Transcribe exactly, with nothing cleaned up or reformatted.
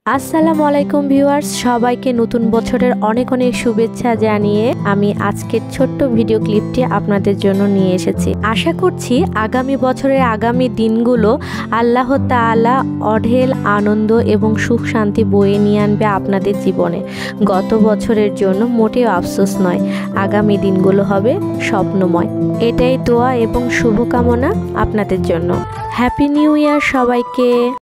আসসালামু আলাইকুম ভিউয়ার্স, সবাইকে নতুন বছরের অনেক অনেক শুভেচ্ছা জানিয়ে আমি আজকের ছোট্ট ভিডিও ক্লিপটি আপনাদের জন্য নিয়ে এসেছি। আশা করছি আগামী বছরের আগামী দিনগুলো আল্লাহ তাআলা অঢেল আনন্দ এবং সুখ শান্তি বয়ে নিয়ে আনবে আপনাদের জীবনে। গত বছরের জন্য মোটেও আফসোস নয়, আগামী দিনগুলো হবে স্বপ্নময়। এটাই দোয়া এবং শুভকামনা আপনাদের জন্য। হ্যাপি নিউ ইয়ার সবাইকে।